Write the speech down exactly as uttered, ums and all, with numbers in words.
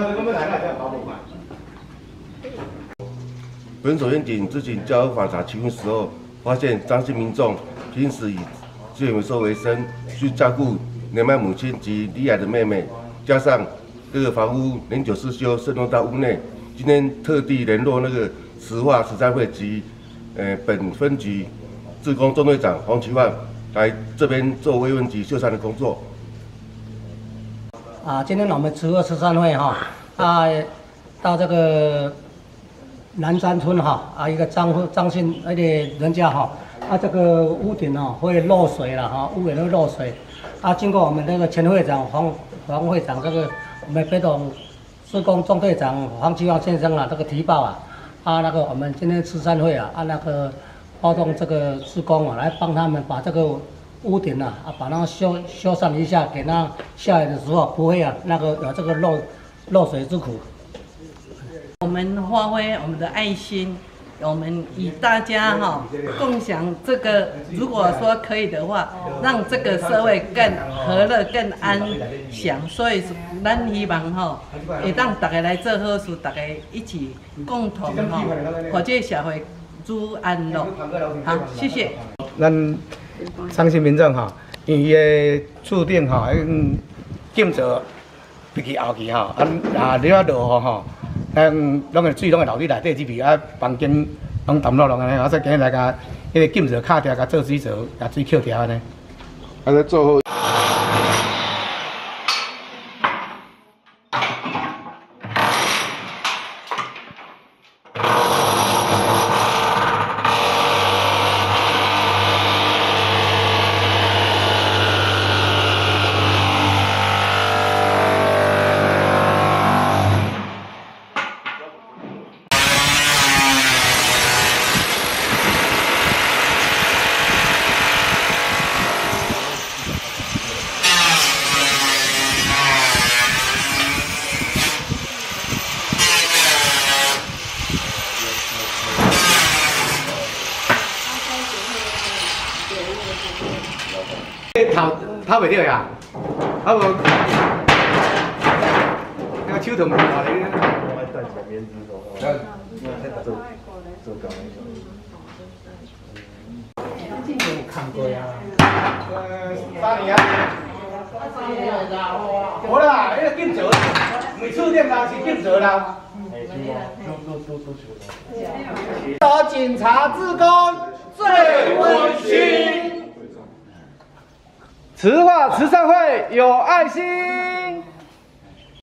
本所员警执行交通法查情况时候，发现张姓民众平时以自愿回收为生，需照顾年迈母亲及罹癌的妹妹，加上这个房屋年久失修渗透到屋内。今天特地联络那个慈化慈善会及呃本分局志工中队长黄奇焕来这边做慰问及修缮的工作。 啊，今天我们慈化慈善会哈啊到这个南山村哈啊一个张张姓而且人家哈啊这个屋顶哦会漏水了哈，屋顶会漏水啊，经过我们那个前会长黄黄会长这个我们北董施工中队长黄奇旺先生啊这个提报啊啊那个我们今天慈善会啊啊那个发动这个施工啊来帮他们把这个屋顶啊啊把它修修缮一下，给它下来的时候不会啊那个有这个漏漏水之苦。 我们发挥我们的爱心，我们与大家哈、哦、共享这个，如果说可以的话，让这个社会更和乐、更安详。所以，咱希望哈、哦，会当大家来做好事，大家一起共同哈、哦，和这个社会主安乐。好，谢谢。 咱张姓民众哈，因为伊的厝顶哈，嗯，建造必须后期哈，啊啊，你啊落雨吼。咱拢个水拢会流入内底入去，啊，房间拢淡落落安尼，啊，再今日来甲迄个建造卡条，甲做水槽，甲水扣条安尼。 还在做好。 头头袂着呀，啊无，那个手痛麻咧。看过呀。呃，三年啊。无啦，迄个建造，每厝顶啦是建造啦。找警察志工最温馨。慈化慈善会有爱心。